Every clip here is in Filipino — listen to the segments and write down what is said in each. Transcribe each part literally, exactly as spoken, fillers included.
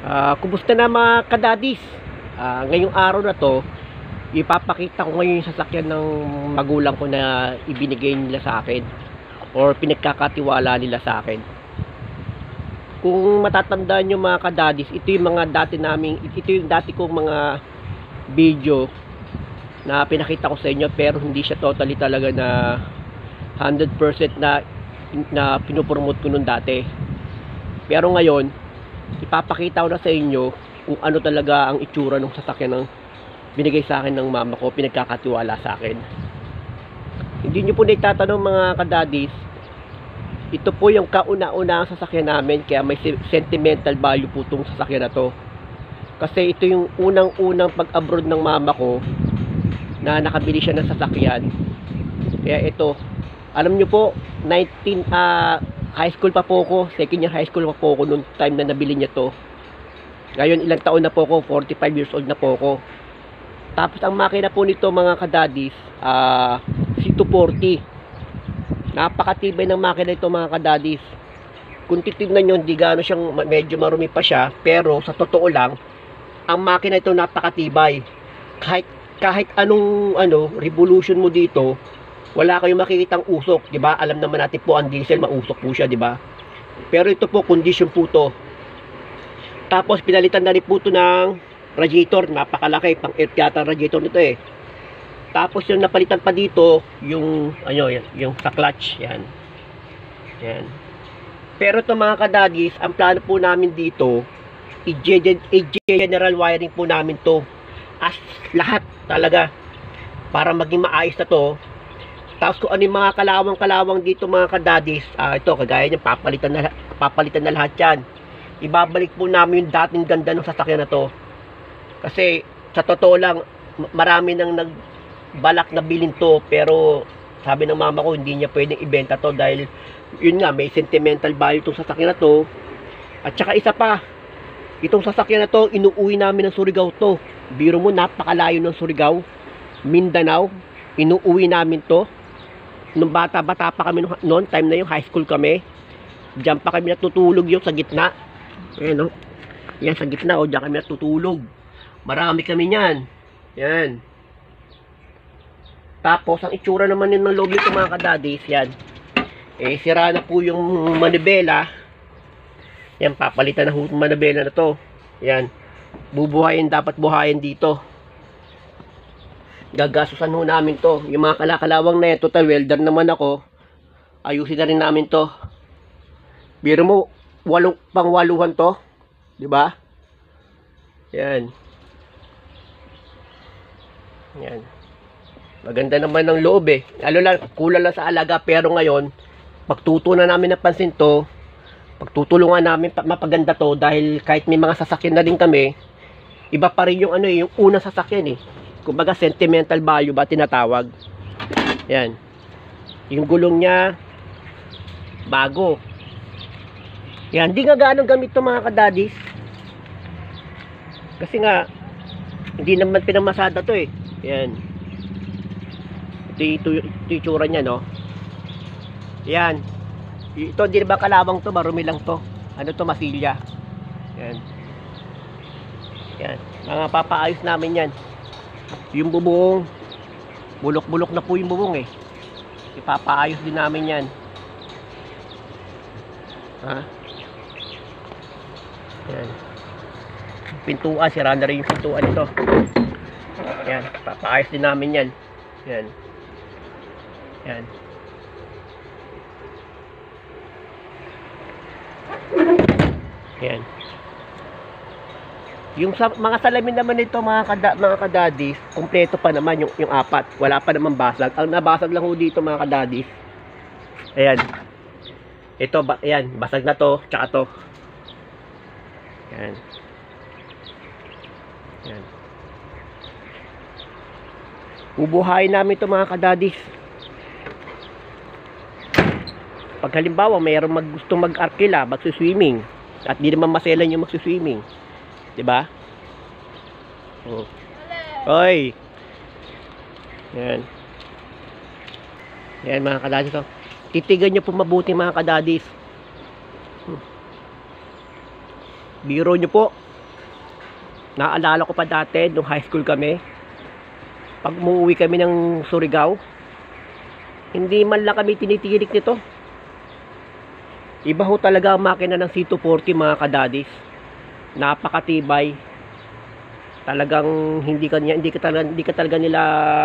Ah, kumusta na mga kadadis? Ah, ngayong araw na to, ipapakita ko ngayon yung sasakyan ng magulang ko na ibinigay nila sa akin or pinagkakatiwala nila sa akin. Kung matatandaan nyo mga kadadis, ito yung mga dati naming, ito yung dati kong mga video na pinakita ko sa inyo, pero hindi siya totally talaga na one hundred percent na na pinopromote ko nun dati. Pero ngayon, ipapakita ko na sa inyo kung ano talaga ang itsura ng sasakyan ng binigay sa akin ng mama ko, pinagkakatiwala sa akin. Hindi nyo po naitatanong mga kadadis, ito po yung kauna-una ang sasakyan namin, kaya may sentimental value po itong sasakyan na to. Kasi ito yung unang-unang pag-abroad ng mama ko na nakabili siya ng sasakyan. Kaya ito, alam nyo po, nineteen, uh, high school pa po ako, second year high school pa po ako noong time na nabili niya to. Ngayon ilang taon na po ako, forty-five years old na po ako. Tapos ang makina po nito mga kadadis, uh, C two forty. Napakatibay ng makina ito mga kadadis. Kung titignan nyo, hindi gano'n siyang, medyo marumi pa siya, pero sa totoo lang, ang makina ito napakatibay. Kahit, kahit anong ano, revolution mo dito, wala kayong makikitang usok, di ba? Alam naman natin po ang diesel, mausok po siya, di ba? Pero ito po, condition po to. Tapos pinalitan na rin po ito ng radiator, napakalaki, pang air yata radiator nito eh. Tapos yung napalitan pa dito, yung ano, yan, yung sa clutch, yan. Yan. Pero ito mga kadadis, ang plano po namin dito, i-general wiring po namin to. As lahat talaga, para maging maayos na to. Tapos kung ano yung mga kalawang-kalawang dito mga kadadis, uh, ito kagaya niyan, papalitan na, papalitan na lahat yan. Ibabalik po namin yung dating ganda ng sasakyan na to. Kasi sa totoo lang, marami nang nagbalak na bilhin to, pero sabi ng mama ko hindi niya pwedeng ibenta to dahil yun nga, may sentimental value itong sasakyan na to. At saka isa pa, itong sasakyan na to, inuuwi namin ng Surigao to. Biro mo, napakalayo ng Surigao, Mindanao, inuuwi namin to. Nung bata-bata pa kami noon, time na yung high school kami, diyan pa kami natutulog yung sa gitna. Ayan o, yan sa gitna o, diyan kami natutulog. Marami kami yan. Yan. Tapos, ang itsura naman yun ng loob nito mga kadadis, yan. Eh, sira na po yung manibela. Yan, papalitan na yung manibela na to. Yan. Bubuhayin, dapat buhayin dito. Gagasusan ho namin to. Yung mga kalakalawang na yan, total welder naman ako, ayusin na rin namin to. Biro mo, walong, pangwaluhan to, di ba? Yan. Yan. Maganda naman ng loob eh. Lalo lang, kulang lang sa alaga, pero ngayon, pagtutunan namin ng pansin to, pagtutulungan namin mapaganda to, dahil kahit may mga sasakyan na rin kami, iba pa rin yung ano eh, yung unang sasakyan eh. Kumbaga sentimental value ba tinatawag. Yan. Yung gulong niya bago. Yan, hindi nga gaano gamit to mga kadadis. Kasi nga hindi naman pinamasada to eh. Yan. Ito ito itsura niya no. Yan. Ito di ba kalawang to, marumi lang to. Ano to, masilya. Yan. Yan. Mga papaayos namin yan. Yung bubong, bulok-bulok na po yung bubong eh. Ipapaayos din namin yan. Ha? Yan. Pintuan, sira na rin yung pintuan ito. Yan, ipapaayos din namin yan. Yan. Yan. Yan. Yung sa, mga salamin naman nito mga, kada, mga kadadis, kompleto pa naman yung, yung apat. Wala pa naman basag. Ang nabasag lang ho dito mga kadadis, ayan. Ito, ba, ayan, basag na to, tsaka to. Ayan. Ayan. Ubuhayin namin ito mga kadadis. Pag halimbawa, mayroong mag, gusto mag-arkila, magsuswimming, at di naman maselan yung magsuswimming. Diba? Oh. Oy. Yan. Yan mga kadadis. Oh. Titigan nyo po mabuti mga kadadis. Hmm. Biro nyo po. Naalala ko pa dati, nung high school kami, pag umuwi kami ng Surigao, hindi man lang kami tinitirik nito. Iba ho talaga ang makina ng C two forty mga kadadis. Napakatibay. Talagang hindi kanya hindi ka talaga hindi ka talaga nila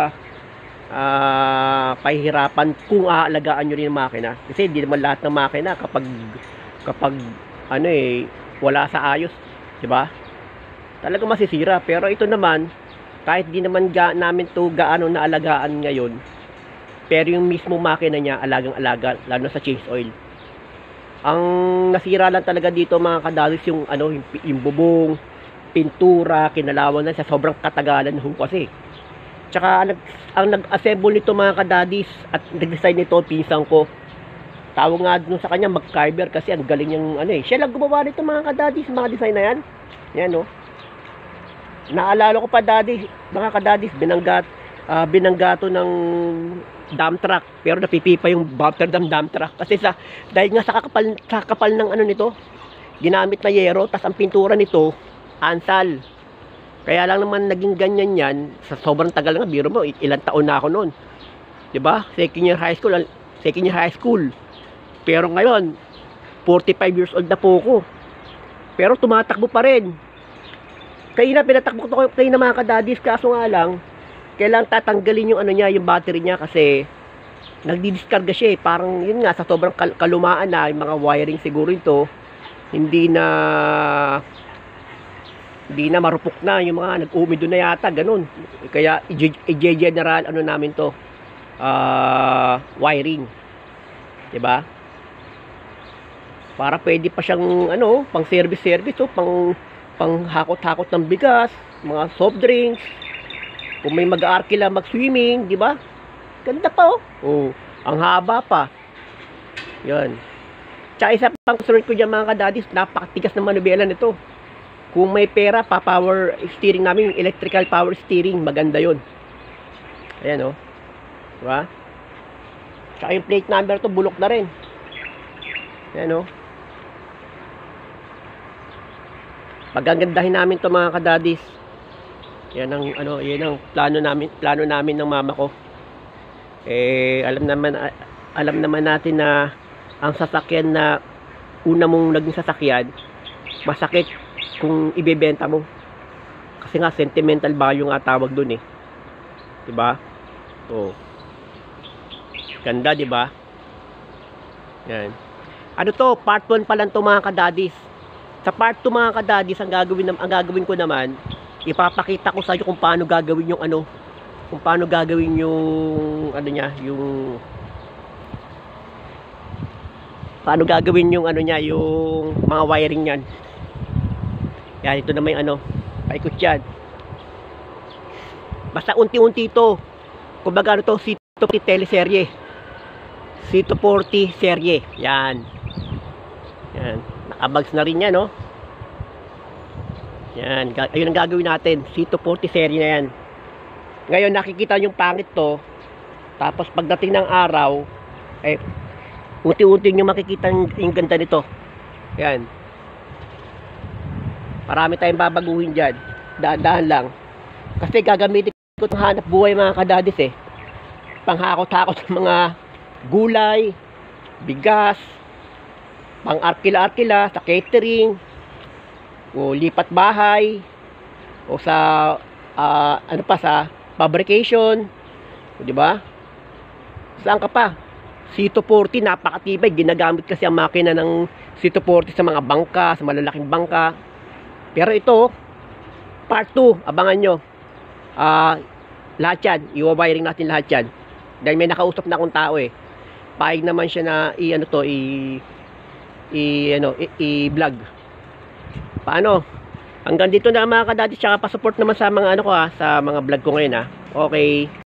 uh, pahihirapan kung aalagaan niyo rin ang makina. Kasi hindi naman lahat ng makina kapag kapag ano eh wala sa ayos, 'di ba? Talagang masisira. Pero ito naman, kahit di naman ga, namin to gaano naalagaan ngayon, pero yung mismo makina niya alagang-alaga, lalo na sa change oil. Ang nasira lang talaga dito mga kadadis yung ano yung, yung bubong, pintura, kinalawan na sa sobrang katagalan ho kasi. Tsaka ang, ang nag-assemble nito mga kadadis at nag-design nito pinsan ko. Tawag nga dun sa kanya MacGyver kasi ang galing yung ano eh. Siya lang gumawa nito mga kadadis, mga design na yan. Yan oh. Naalala ko pa daddy, mga kadadis, binanggat, uh, binanggato ng dump truck. Pero napipipa yung bumper ng dump truck. Kasi sa, dahil nga sa kakapal, sa kapal ng ano nito, ginamit na yero, tas ang pintura nito, ansal. Kaya lang naman naging ganyan yan, sa sobrang tagal nga, biro mo, ilang taon na ako noon. Diba? Second year high school, second year high school. Pero ngayon, forty-five years old na po ako. Pero tumatakbo pa rin. Kaya na pinatakbo ko kayo na mga kadadis, kaso nga lang kailangan tatanggalin yung ano niya, yung battery niya kasi nagdi-discarga siya eh. Parang yun nga, sa sobrang kal kalumaan na yung mga wiring siguro ito, hindi na hindi na marupok na yung mga nag-umido na yata, ganun. Kaya i-general ano namin to, uh, wiring, diba? Para pwede pa siyang ano, pang service service oh, pang pang hakot-hakot ng bigas, mga soft drinks. Kung may mag-aarkila mag-swimming, di ba? Ganda pa oh. Oh, ang haba pa. 'Yan. Tsaka isa pang concern ko diyan mga kadadis, napakatigas ng manubela nito. Kung may pera, pa power steering namin, yung electrical power steering, maganda 'yon. Ayan oh. Di ba? Tsaka yung plate number to bulok na rin. Ayan oh. Pagagandahin namin to mga kadadis. Yan ang ano, yan ang plano namin, plano namin ng mama ko. Eh alam naman alam naman natin na ang sasakyan na una mong naging sasakyan, masakit kung ibebenta mo. Kasi nga sentimental value nga tawag doon eh. 'Di ba? Oh. Ganda, 'di ba? Yan. Ano to, part one pa lang to mga kadadis. Sa part two mga kadadis, ang gagawin, ang gagawin ko naman, ipapakita ko sa inyo kung paano gagawin yung ano, kung paano gagawin yung ano niya, yung paano gagawin yung ano niya, yung mga wiring niyan. Yan, ito na may ano, paikot yan. Basta unti-unti ito. Kumbaga ano to, C two forty teleserye. C two forty serye. Yan. Yan. Nakabags na rin yan, no? Yan. Ayun ang gagawin natin. C two forty series na yan. Ngayon, nakikita yung pangit to. Tapos, pagdating ng araw, eh, unti-unti nyo makikita yung, yung ganda nito. Yan. Marami tayong babaguhin dyan. Daan-daan lang. Kasi gagamitin ko itong hanap buhay mga kadadis eh. Panghakot-hakot ng mga gulay, bigas, pang arkila-arkila, sa catering, o lipat bahay, o sa uh, ano pa, sa fabrication, di ba? Saan ka pa? C two forty, napakatibay. Ginagamit kasi ang makina ng C two forty sa mga bangka, sa malalaking bangka. Pero ito, part two, abangan nyo. Uh, lahat yan, i-wiring natin lahat yan. Dahil may nakausap na akong tao eh. Paig naman siya na i-ano to, i i ano i-vlog. Paano? Hanggang dito na mga kadadis, tsaka pa-support naman sa mga ano ko ha, sa mga vlog ko ngayon ha. Okay.